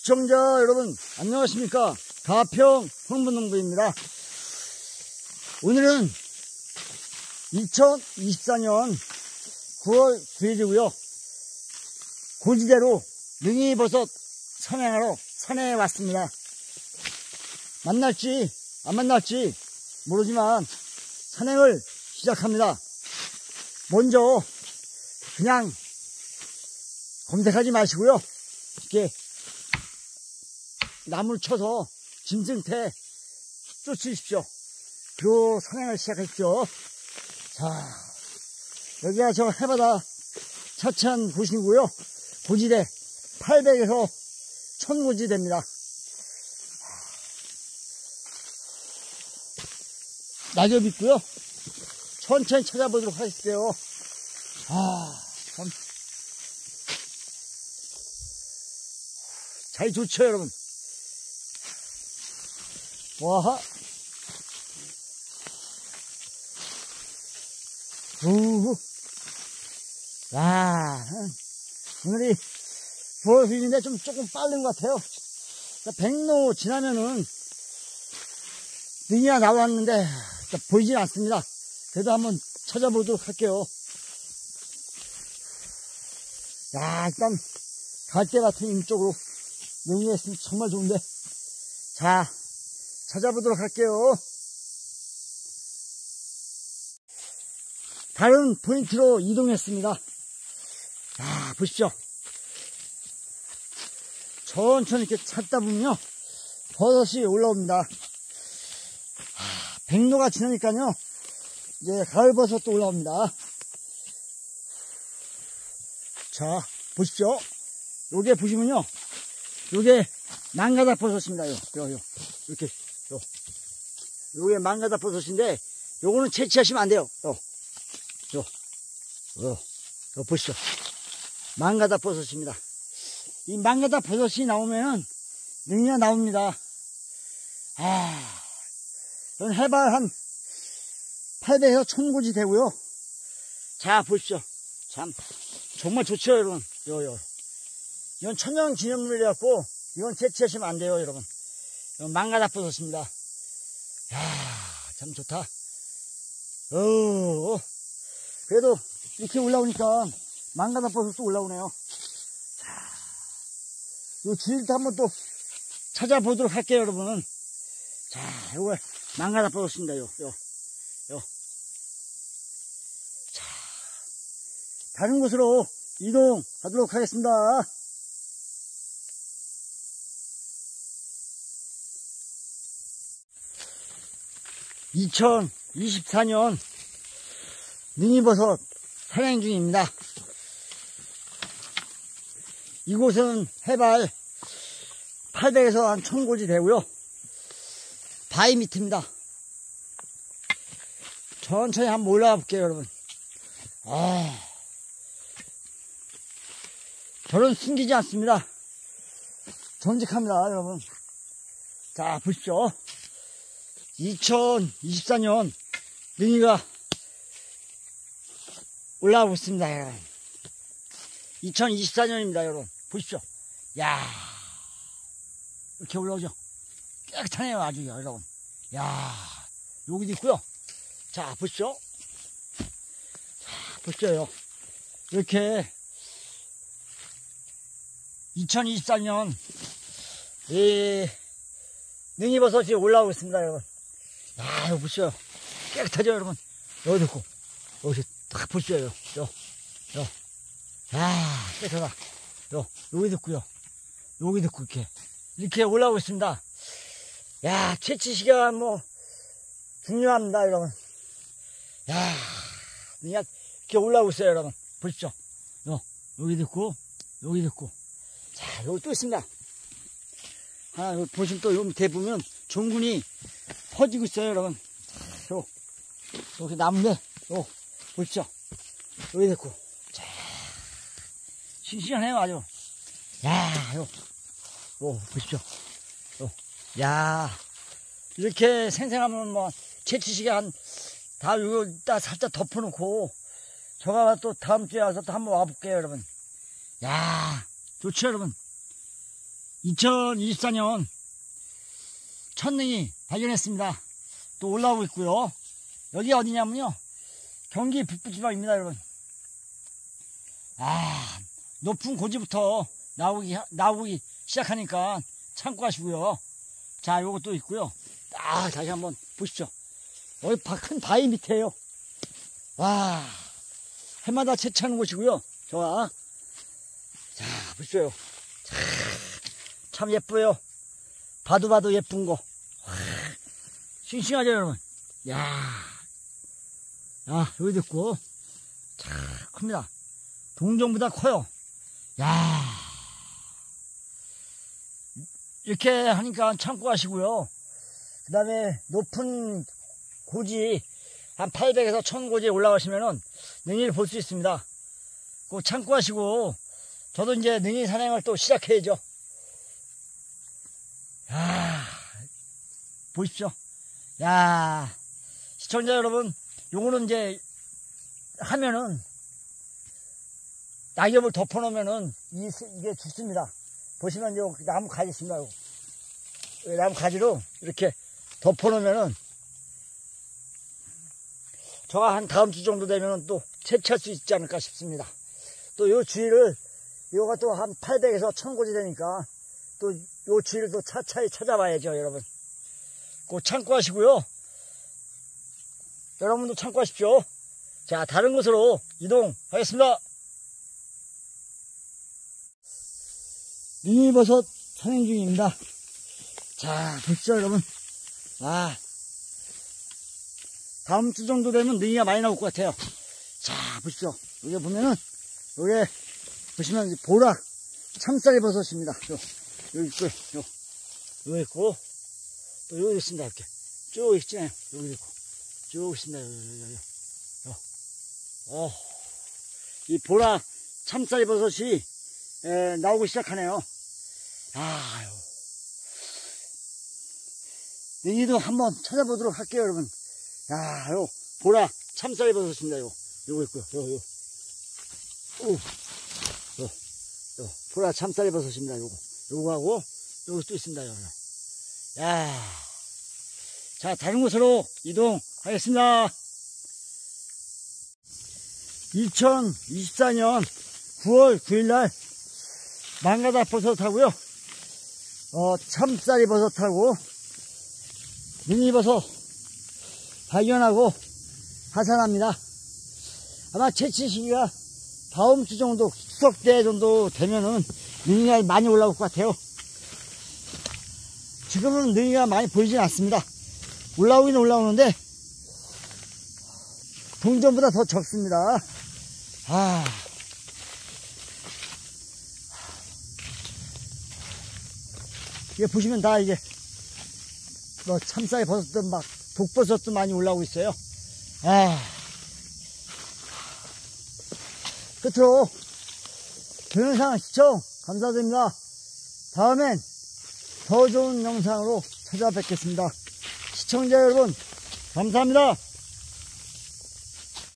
시청자 여러분 안녕하십니까. 가평 흥분농부입니다. 오늘은 2024년 9월 9일이고요 고지대로 능이버섯 산행하러 산에 왔습니다. 만날지 안 만날지 모르지만 산행을 시작합니다. 먼저 그냥 검색하지 마시고요, 이렇게 나무를 쳐서 짐승태 쫓으십시오. 그리고 산행을 시작하십시오. 자, 여기가 저 해바다 차찬 곳이고요, 고지대 800에서 1000고지대입니다. 낙엽 있고요. 천천히 찾아보도록 하겠어요. 참. 잘 좋죠, 여러분. 와. 와. 오늘이 9월 후인데 조금 빠른 것 같아요. 백로 지나면은 능이가 나왔는데 보이진 않습니다. 그래도 한번 찾아보도록 할게요. 야, 일단 갈대 같은 이쪽으로 능이가 있으면 정말 좋은데. 자, 찾아보도록 할게요. 다른 포인트로 이동했습니다. 자, 보십시오. 천천히 이렇게 찾다 보면요, 버섯이 올라옵니다. 백로가 지나니까요, 이제 가을버섯도 올라옵니다. 자, 보십시오. 요게 보시면요, 요게 망가닥 버섯입니다. 이렇게, 요게 망가닥 버섯인데, 요거는 채취하시면 안 돼요. 보시죠. 망가닥 버섯입니다. 이 망가닥 버섯이 나오면은 능이가 나옵니다. 이건 해발 한 800에서 1000고지 되고요. 자, 보십시오. 참, 정말 좋죠, 여러분. 이건 천연 기념물이라고, 이건 채취하시면 안 돼요, 여러분. 이건 망가닥 버섯입니다. 야, 참 좋다. 그래도 이렇게 올라오니까 망가닥 버섯도 올라오네요. 자, 요 질도 한번 또 찾아보도록 할게요, 여러분. 자, 요거 망가닥 버섯입니다. 자, 다른 곳으로 이동하도록 하겠습니다. (2024년) 능이버섯 산행 중입니다. 이곳은 해발 800에서 한 1000고지 되고요, 바위 밑입니다. 천천히 한번 올라가 볼게요, 여러분. 저는 숨기지 않습니다. 정직합니다, 여러분. 자, 보십시오. 2024년 능이가 올라오고 있습니다. 2024년입니다, 여러분. 보십시오. 야, 이렇게 올라오죠. 깨끗하네요, 아주, 여러분. 야, 여기도 있고요. 자, 보십시오. 자, 보십시오. 이렇게 2024년 이 능이버섯이 올라오고 있습니다, 여러분. 야, 이거 보십시오. 깨끗하죠, 여러분. 여기도 있고, 여기 딱 보십시오. 야, 깨끗하다. 여기도 있고요. 여기도 있고, 이렇게 올라오고 있습니다. 야, 채취 시간 중요합니다, 여러분. 야, 이렇게 올라오고 있어요, 여러분. 보십시오. 여기도 있고, 여기도 있고. 자, 여기 또 있습니다. 여기 보시면 또, 여기 밑에 보면 종군이 퍼지고 있어요, 여러분. 여기 나무인데, 보십시오. 여기도 있고. 자, 싱싱하네요, 아주. 야, 보십시오. 야, 이렇게 생생하면 채취 시간 다 이거 딱 살짝 덮어놓고 저가 또 다음 주에 와서 또 한번 와볼게요, 여러분. 야, 좋죠, 여러분. 2024년 첫능이 발견했습니다. 또 올라오고 있고요. 여기 어디냐면요, 경기 북부지방입니다, 여러분. 높은 고지부터 나오기 시작하니까 참고하시고요. 자, 요것도 있고요. 다시 한번 보십시오. 여기 큰 바위 밑에요. 와, 해마다 채취하는 곳이고요. 좋아. 자, 보십시오. 참 예뻐요. 봐도 예쁜 거. 싱싱하죠, 여러분. 여기도 있고. 참 큽니다. 동정보다 커요. 이렇게 하니까 참고하시고요. 그 다음에 높은 고지, 한 800에서 1000고지에 올라가시면은 능이를 볼 수 있습니다. 꼭 참고하시고, 저도 이제 능이 산행을 또 시작해야죠. 보십시오. 시청자 여러분, 요거는 이제 하면은 낙엽을 덮어놓으면은 이게 죽습니다. 보시면 요 나무 가지 있습니다. 요 나무 가지로 이렇게 덮어놓으면은 저가 한 다음 주 정도 되면은 또 채취할 수 있지 않을까 싶습니다. 또 요 주위를, 요가 또 한 800에서 1000고지 되니까 또 요 주위를 또 차차히 찾아봐야죠, 여러분. 꼭 참고하시고요. 여러분도 참고하십시오. 자, 다른 곳으로 이동하겠습니다. 능이버섯 산행 중입니다. 자, 보시죠, 여러분. 다음 주 정도 되면 능이가 많이 나올 것 같아요. 자, 보십시오. 여기 보면은, 여기 보시면 보라 참쌀 버섯입니다. 여기 있고요. 여기 있고, 또 여기 있습니다. 이렇게 쭉 있잖아요. 여기 있고, 쭉 있습니다. 여기. 이 보라 참쌀 버섯이 나오기 시작하네요. 능이도 한번 찾아보도록 할게요, 여러분. 요 보라 참쌀 버섯입니다. 요거 있고요. 요 보라 참쌀 버섯입니다. 요거하고 요것도 있습니다. 자, 다른 곳으로 이동하겠습니다. 2024년 9월 9일날 망가다 버섯하고요, 참쌀이 버섯하고 능이버섯 발견하고 하산합니다. 아마 채취 시기가 다음 주 정도, 추석 때 정도 되면은 능이가 많이 올라올 것 같아요. 지금은 능이가 많이 보이진 않습니다. 올라오긴 올라오는데 동전보다 더 적습니다. 이게 보시면 다 이게 참쌀 버섯도 막 독버섯도 많이 올라오고 있어요. 끝으로 동영상 시청 감사드립니다. 다음엔 더 좋은 영상으로 찾아뵙겠습니다. 시청자 여러분, 감사합니다.